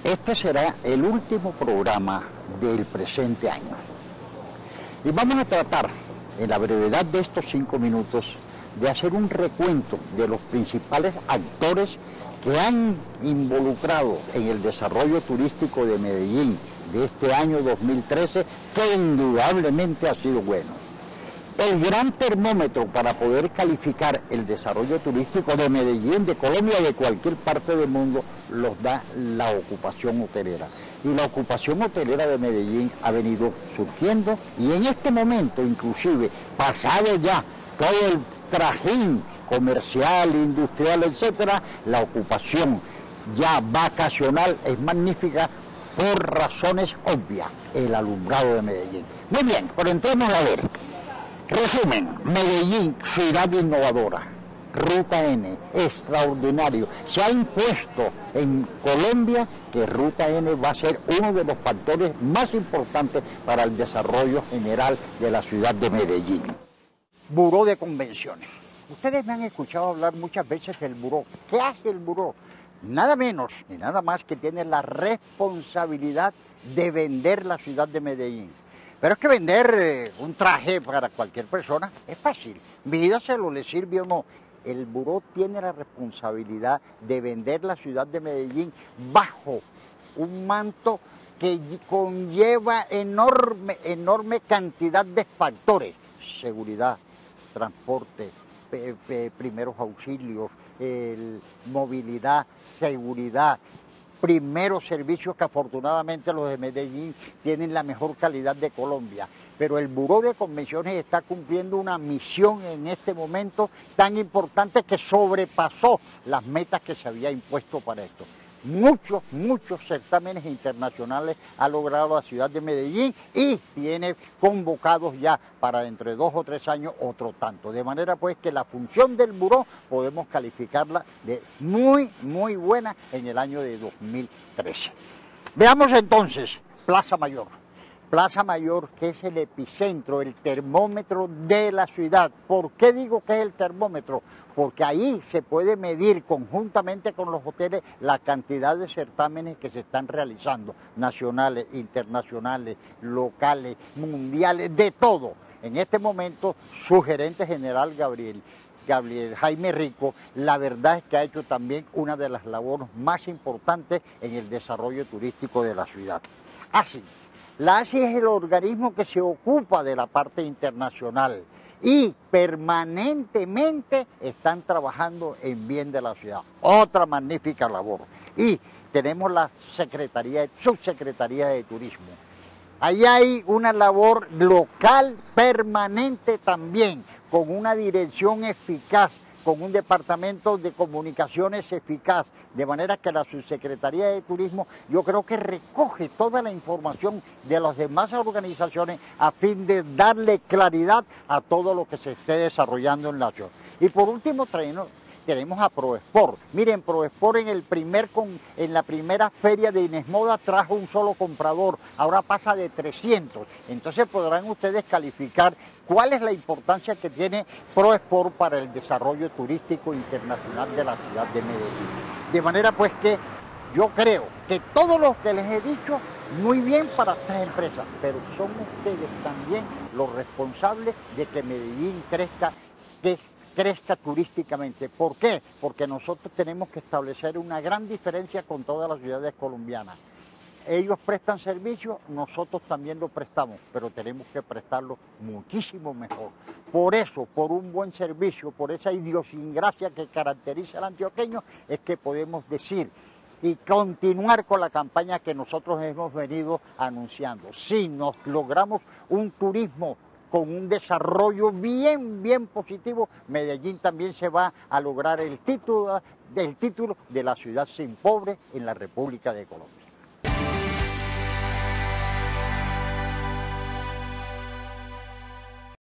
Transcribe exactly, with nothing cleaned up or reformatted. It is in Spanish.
Este será el último programa del presente año. Y vamos a tratar, en la brevedad de estos cinco minutos, de hacer un recuento de los principales actores que han involucrado en el desarrollo turístico de Medellín de este año dos mil trece, que indudablemente ha sido bueno. El gran termómetro para poder calificar el desarrollo turístico de Medellín, de Colombia y de cualquier parte del mundo, los da la ocupación hotelera. Y la ocupación hotelera de Medellín ha venido surgiendo y en este momento, inclusive, pasado ya todo el trajín comercial, industrial, etcétera, la ocupación ya vacacional es magnífica por razones obvias, el alumbrado de Medellín. Muy bien, pero entremos a ver. Resumen, Medellín, ciudad innovadora, Ruta N, extraordinario. Se ha impuesto en Colombia que Ruta N va a ser uno de los factores más importantes para el desarrollo general de la ciudad de Medellín. Buró de convenciones. Ustedes me han escuchado hablar muchas veces del buró. ¿Qué hace el buró? Nada menos ni nada más que tiene la responsabilidad de vender la ciudad de Medellín. Pero es que vender eh, un traje para cualquier persona es fácil. Mídaselo, le sirve o no. El buró tiene la responsabilidad de vender la ciudad de Medellín bajo un manto que conlleva enorme, enorme cantidad de factores. Seguridad, transporte, pe, pe, primeros auxilios, el, movilidad, seguridad. Primeros servicios que afortunadamente los de Medellín tienen la mejor calidad de Colombia. Pero el Buró de Convenciones está cumpliendo una misión en este momento tan importante que sobrepasó las metas que se había impuesto para esto. Muchos, muchos certámenes internacionales ha logrado la ciudad de Medellín y tiene convocados ya para dentro de dos o tres años otro tanto. De manera pues que la función del buró podemos calificarla de muy, muy buena en el año de dos mil trece. Veamos entonces Plaza Mayor. Plaza Mayor, que es el epicentro, el termómetro de la ciudad. ¿Por qué digo que es el termómetro? Porque ahí se puede medir conjuntamente con los hoteles la cantidad de certámenes que se están realizando, nacionales, internacionales, locales, mundiales, de todo. En este momento, su gerente general, Gabriel, Gabriel Jaime Rico, la verdad es que ha hecho también una de las labores más importantes en el desarrollo turístico de la ciudad. Así. La hace es el organismo que se ocupa de la parte internacional y permanentemente están trabajando en bien de la ciudad. Otra magnífica labor. Y tenemos la Secretaría, Subsecretaría de Turismo. Ahí hay una labor local permanente también, con una dirección eficaz, con un departamento de comunicaciones eficaz, de manera que la Subsecretaría de Turismo yo creo que recoge toda la información de las demás organizaciones a fin de darle claridad a todo lo que se esté desarrollando en la ciudad. Y por último tenemos, tenemos a Proesport. Miren, Proesport en, el primer con, en la primera feria de Inesmoda trajo un solo comprador, ahora pasa de trescientos. Entonces podrán ustedes calificar cuál es la importancia que tiene Proesport para el desarrollo turístico internacional de la ciudad de Medellín. De manera pues que yo creo que todo lo que les he dicho, muy bien para estas empresas, pero son ustedes también los responsables de que Medellín crezca, que crezca turísticamente. ¿Por qué? Porque nosotros tenemos que establecer una gran diferencia con todas las ciudades colombianas. Ellos prestan servicio, nosotros también lo prestamos, pero tenemos que prestarlo muchísimo mejor. Por eso, por un buen servicio, por esa idiosincrasia que caracteriza al antioqueño, es que podemos decir y continuar con la campaña que nosotros hemos venido anunciando. Si nos logramos un turismo con un desarrollo bien, bien positivo, Medellín también se va a lograr el título, el título de la ciudad sin pobre en la República de Colombia.